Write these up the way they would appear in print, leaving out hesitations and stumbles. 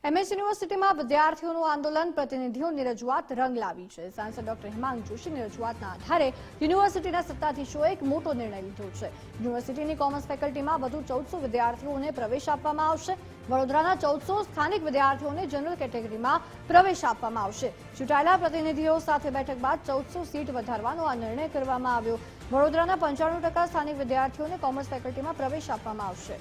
MS યુનિવર્સિટીમાં વિદ્યાર્થીઓનું આંદોલન પ્રતિનિધિઓની રજૂઆત રંગ લાવી છે। સાંસદ ડોક્ટર હિમાંગ જોશીની રજૂઆતના આધારે યુનિવર્સિટીના સત્તાધીશોએ એક મોટો નિર્ણય લીધો છે। યુનિવર્સિટીની કોમર્સ ફેકલ્ટીમાં વધુ 1400 વિદ્યાર્થીઓને પ્રવેશ આપવામાં આવશે। વડોદરાના 1400 સ્થાનિક વિદ્યાર્થીઓને જનરલ કેટેગરીમાં પ્રવેશ આપવામાં આવશે। ચૂંટાયેલા પ્રતિનિધિઓ સાથે બેઠક બાદ 1400 સીટ વધારવાનો આ નિર્ણય કરવામાં આવ્યો। વડોદરાના 95% સ્થાનિક વિદ્યાર્થીઓને કોમર્સ ફેકલ્ટીમાં પ્રવેશ આપવામાં આવશે।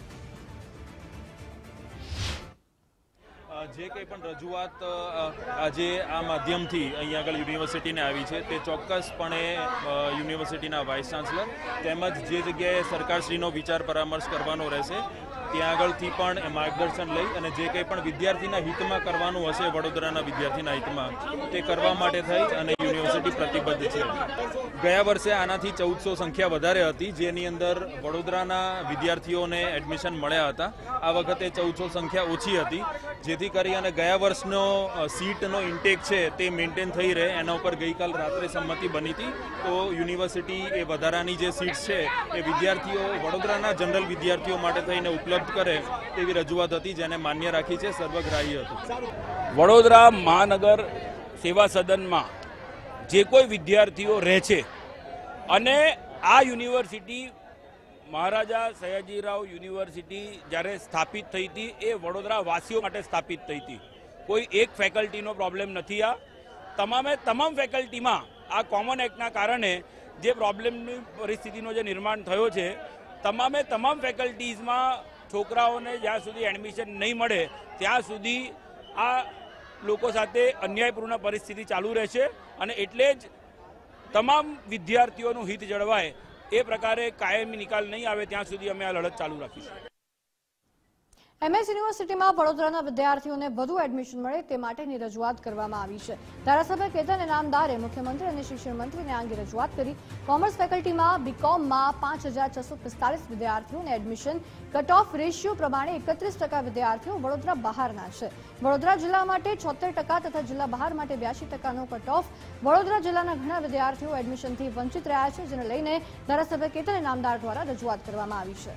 જે કંઈ પણ રજૂઆત આજે આ માધ્યમથી અહીંયા આગળ યુનિવર્સિટીને આવી છે તે ચોક્કસપણે યુનિવર્સિટીના વાઇસ ચાન્સલર તેમજ જે જગ્યાએ સરકારશ્રીનો વિચાર પરામર્શ કરવાનો રહેશે ત્યાં આગળથી પણ માર્ગદર્શન લઈ અને જે કંઈ પણ વિદ્યાર્થીના હિતમાં કરવાનું હશે વડોદરાના વિદ્યાર્થીના હિતમાં તે કરવા માટે થઈ અને યુનિવર્સિટી પ્રતિબદ્ધ છે। ગયા વર્ષે આનાથી 1400 સંખ્યા વધારે હતી, જેની અંદર વડોદરાના વિદ્યાર્થીઓને એડમિશન મળ્યા હતા। આ વખતે 1400 સંખ્યા ઓછી હતી, જેથી કરી અને ગયા વર્ષનો સીટનો ઇન્ટેક છે તે મેન્ટેન થઈ રહે એના ઉપર ગઈકાલ રાત્રે સંમતિ બની હતી। તો યુનિવર્સિટી એ વધારાની જે સીટ્સ છે એ વિદ્યાર્થીઓ વડોદરાના જનરલ વિદ્યાર્થીઓ માટે થઈને ઉપલબ્ધ કરે તેવી રજૂઆત હતી, જેને માન્ય રાખી છે, સર્વગ્રાહી હતું। વડોદરા મહાનગર સેવા સદનમાં જે કોઈ વિદ્યાર્થીઓ રહે છે અને આ યુનિવર્સિટી મહારાજા સયાજીરાવ યુનિવર્સિટી જ્યારે સ્થાપિત થઈ હતી એ વડોદરા વાસીઓ માટે સ્થાપિત થઈ હતી। કોઈ એક ફેકલ્ટીનો પ્રોબ્લેમ નથી। આ તમામ ફેકલ્ટીમાં આ કોમન એક્ટના કારણે જે પ્રોબ્લેમની પરિસ્થિતિનો જે નિર્માણ થયો છે, તમામ ફેકલ્ટીઝમાં છોકરાઓને જ્યાં સુધી એડમિશન નહીં મળે ત્યાં સુધી આ લોકો સાથે અન્યાયપૂર્ણ પરિસ્થિતિ ચાલુ રહેશે અને એટલે જ તમામ વિદ્યાર્થીઓનું હિત જળવાય એ પ્રકારે કાયમી નિકાલ નહીં આવે ત્યાં સુધી અમે આ લડત ચાલુ રાખીશું। એમએસ યુનિવર્સિટીમાં વડોદરાના વિદ્યાર્થીઓને વધુ એડમિશન મળે તે માટેની રજૂઆત કરવામાં આવી છે। ધારાસભ્ય કેતન ઇનામદારે મુખ્યમંત્રી અને શિક્ષણ મંત્રીને આ અંગે રજૂઆત કરી। કોમર્સ ફેકલ્ટીમાં બીકોમમાં 5645 વિદ્યાર્થીઓને એડમિશન કટ ઓફ રેશિયો પ્રમાણે 31% વિદ્યાર્થીઓ વડોદરા બહારના છે। વડોદરા જિલ્લા માટે 76% તથા જિલ્લા બહાર માટે 82%નો કટ ઓફ। વડોદરા જિલ્લાના ઘણા વિદ્યાર્થીઓ એડમિશનથી વંચિત રહ્યા છે, જેને લઈને ધારાસભ્ય કેતન ઇનામદાર દ્વારા રજૂઆત કરવામાં આવી છે।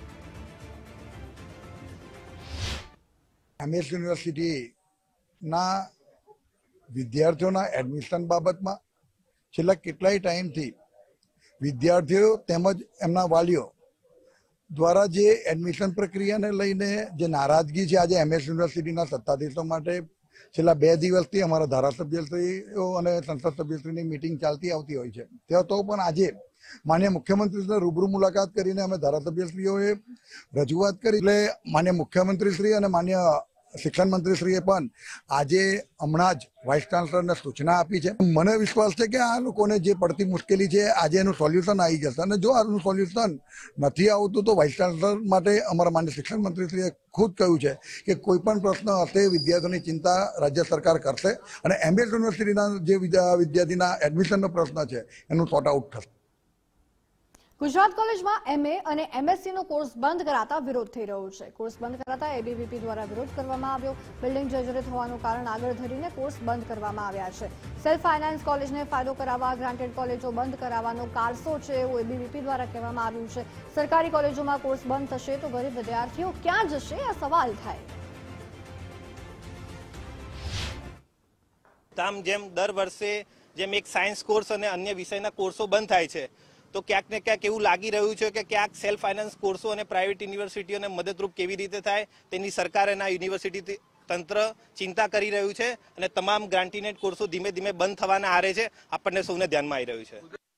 એમએસ યુનિવર્સિટીના વિદ્યાર્થીઓના એડમિશન બાબતમાં છેલ્લા કેટલાય ટાઈમથી વિદ્યાર્થીઓ તેમજ એમના વાલીઓ દ્વારા જે એડમિશન પ્રક્રિયાને લઈને જે નારાજગી છે, આજે એમએસ યુનિવર્સિટીના સત્તાધીશો માટે છેલ્લા 2 દિવસથી અમારા ધારાસભ્યશ્રીઓ અને સંસદ સભ્યશ્રીની મિટિંગ ચાલતી આવતી હોય છે। ત્યાં તો પણ આજે માન્ય મુખ્યમંત્રીશ્રીને રૂબરૂ મુલાકાત કરીને અમે ધારાસભ્યશ્રીઓએ રજૂઆત કરી, એટલે માન્ય મુખ્યમંત્રીશ્રી અને માન્ય શિક્ષણ મંત્રીશ્રીએ પણ આજે હમણાં જ વાઇસ ચાન્સલરને સૂચના આપી છે। મને વિશ્વાસ છે કે આ લોકોને જે પડતી મુશ્કેલી છે આજે એનું સોલ્યુશન આવી જશે અને જો આનું સોલ્યુશન નથી આવતું તો વાઇસ ચાન્સલર માટે અમારા માન્ય શિક્ષણ મંત્રીશ્રીએ ખુદ કહ્યું છે કે કોઈ પણ પ્રશ્ન હશે વિદ્યાર્થીઓની ચિંતા રાજ્ય સરકાર કરશે અને એમએસ યુનિવર્સિટીના જે વિદ્યાર્થીના એડમિશનનો પ્રશ્ન છે એનું સોર્ટ આઉટ થશે। ગુજરાત કોલેજમાં એમએ અને એમએસસીનો કોર્સ બંધ કરાતા વિરોધ થઈ રહ્યો છે। કોર્સ બંધ કરાતા એબીવીપી દ્વારા વિરોધ કરવામાં આવ્યો। બિલ્ડિંગ જર્જરિત હોવાનું કારણ આગળ ધરીને કોર્સ બંધ કરવામાં આવ્યા છે। સેલ્ફ ફાઇનાન્સ કોલેજને ફાયદો કરાવવા ગ્રાન્ટેડ કોલેજો બંધ કરાવવાનો કારસો છે એવું એબીવીપી દ્વારા કહેવામાં આવ્યું છે। સરકારી કોલેજોમાં કોર્સ બંધ થશે તો ગરીબ વિદ્યાર્થીઓ ક્યાં જશે, આ સવાલ થાય। જેમ દર વર્ષે જેમ એક સાયન્સ કોર્સ અને અન્ય વિષયના કોર્સો બંધ થાય છે, તો ક્યાંક ને ક્યાંક એવું લાગી રહ્યું છે કે ક્યાંક સેલ્ફ ફાઇનાન્સ કોર્સો અને પ્રાઇવેટ યુનિવર્સિટીઓને મદદરૂપ કેવી રીતે થાય તેની સરકાર અને યુનિવર્સિટી તંત્ર ચિંતા કરી રહ્યું છે અને તમામ ગ્રાન્ટીનેટ કોર્સો ધીમે ધીમે બંધ થવાના આરે છે, આપણને સૌને ધ્યાનમાં આવી રહ્યું છે।